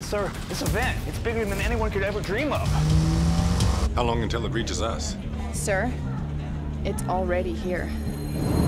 Sir, this event, it's bigger than anyone could ever dream of. How long until it reaches us? Sir, it's already here.